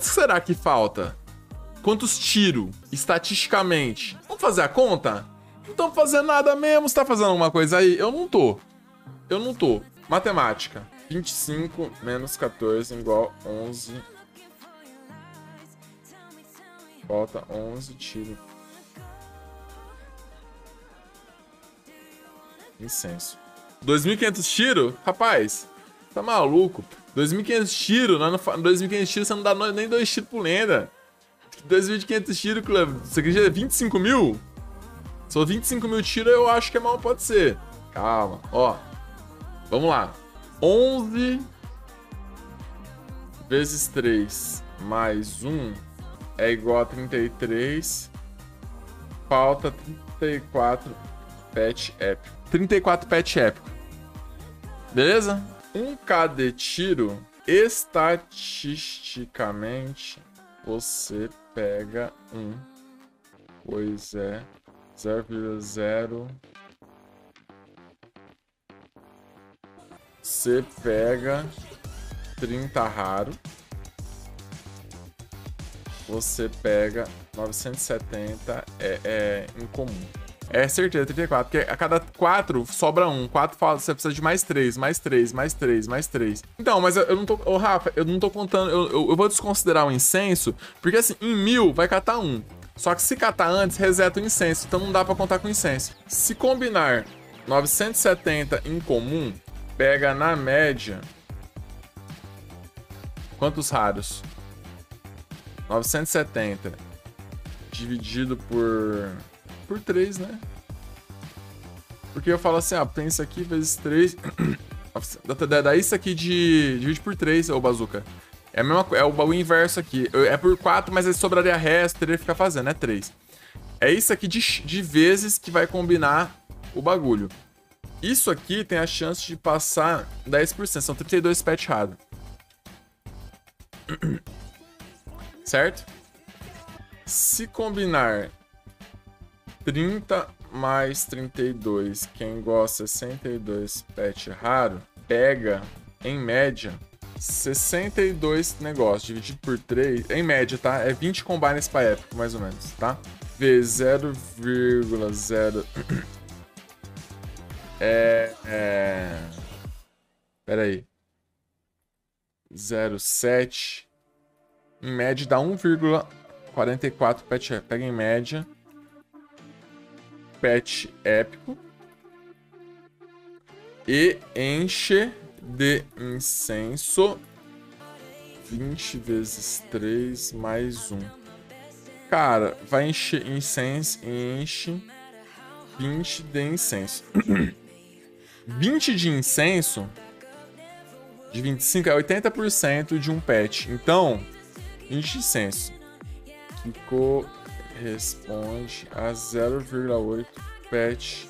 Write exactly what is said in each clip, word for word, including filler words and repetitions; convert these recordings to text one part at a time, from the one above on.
quanto será que falta? Quantos tiros, estatisticamente? Vamos fazer a conta? Não estamos fazendo nada mesmo. Você tá fazendo alguma coisa aí? Eu não tô. Eu não tô. Matemática. vinte e cinco menos quatorze igual onze. Falta onze tiros. Incenso. dois mil e quinhentos tiros? Rapaz, tá maluco? dois mil e quinhentos tiros? dois mil e quinhentos tiros você não dá nem dois tiros por lenda. dois mil e quinhentos tiros, Cleber. Você acredita? vinte e cinco mil? Se for vinte e cinco mil tiros, eu acho que é mal, pode ser. Calma, ó. Vamos lá. onze vezes três mais um é igual a trinta e três. Falta trinta e quatro pet épico. trinta e quatro pet épico. Beleza? um K de tiro, estatisticamente, você pega um. Pois é. zero vírgula zero. Você pega trinta raro. Você pega novecentos e setenta é, é incomum. É certeza, trinta e quatro. Porque a cada quatro sobra um. quatro você precisa de mais três, mais três, mais três, mais três. Então, mas eu, eu não tô. Ô, Rafa, eu não tô contando. Eu, eu, eu vou desconsiderar o incenso. Porque assim, em mil vai catar um. Só que se catar antes, reseta o incenso. Então não dá pra contar com incenso. Se combinar novecentos e setenta em comum, pega na média. Quantos raros? novecentos e setenta dividido por. Por três, né? Porque eu falo assim, ó, tem isso aqui vezes três. Daí isso aqui de. Divide por três, ô Bazooka. É, a mesma, é o baú inverso aqui. É por quatro, mas aí sobraria resto, teria que ficar fazendo, é três. É isso aqui de, de vezes que vai combinar o bagulho. Isso aqui tem a chance de passar dez por cento. São trinta e dois pet raro. Certo? Se combinar trinta mais trinta e dois, que é igual a sessenta e dois pet raro, pega, em média, sessenta e dois negócios, dividido por três, em média, tá? É vinte combines para épico, mais ou menos, tá? Vezes zero vírgula zero... é... é... Pera aí. zero vírgula sete. Em média dá um vírgula quarenta e quatro pet épico. Pega em média. Pet épico. E enche de incenso. vinte vezes três mais um. Cara, vai encher incenso e enche vinte de incenso. vinte de incenso de vinte e cinco é oitenta por cento de um pet. Então, vinte de incenso que corresponde a zero vírgula oito pet.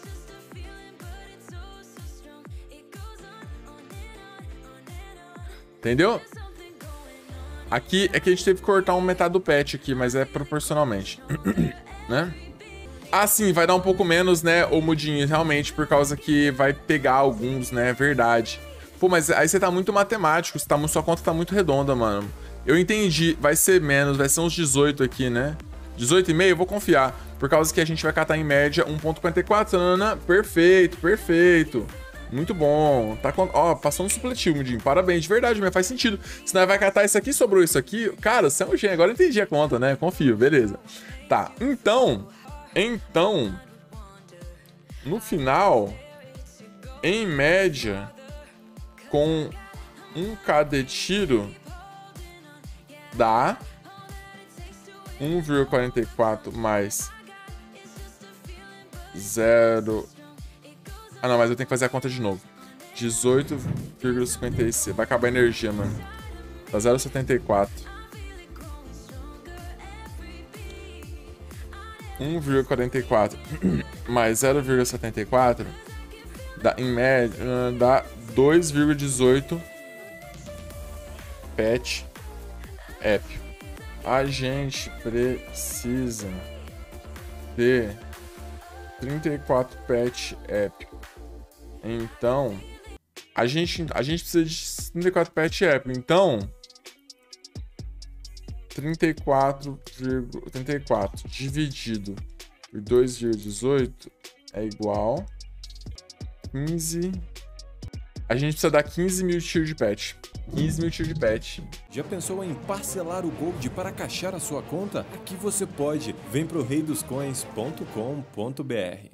Entendeu? Aqui é que a gente teve que cortar um metade do pet aqui, mas é proporcionalmente, né? Ah, sim, vai dar um pouco menos, né, ô Mudinho, realmente, por causa que vai pegar alguns, né, é verdade. Pô, mas aí você tá muito matemático, você tá, sua conta tá muito redonda, mano. Eu entendi, vai ser menos, vai ser uns dezoito aqui, né? dezoito e meio, eu vou confiar, por causa que a gente vai catar em média um vírgula quarenta e quatro, nanana. Perfeito, perfeito. Muito bom. Tá com... Ó, passou no supletivo, Mudinho. Parabéns, de verdade, mas faz sentido. Se nós vai catar isso aqui, sobrou isso aqui. Cara, você é um gênio. Agora eu entendi a conta, né? Confio, beleza. Tá, então... Então... No final... Em média... Com um K de tiro... Dá... um vírgula quarenta e quatro mais... zero... Ah, não, mas eu tenho que fazer a conta de novo. dezoito vírgula cinquenta e seis. Vai acabar a energia, mano. Tá zero vírgula setenta e quatro. um vírgula quarenta e quatro mais zero vírgula setenta e quatro dá, em média, dá dois vírgula dezoito pet épico. A gente precisa de trinta e quatro pet épico. Então, a gente, a gente precisa de trinta e quatro pet épico. Então, trinta e quatro vírgula trinta e quatro dividido por dois vírgula dezoito é igual quinze. A gente precisa dar quinze mil tier de pet. quinze mil tier de pet. Já pensou em parcelar o Gold para caixar a sua conta? Aqui você pode. Vem pro rei dos coins ponto com ponto br.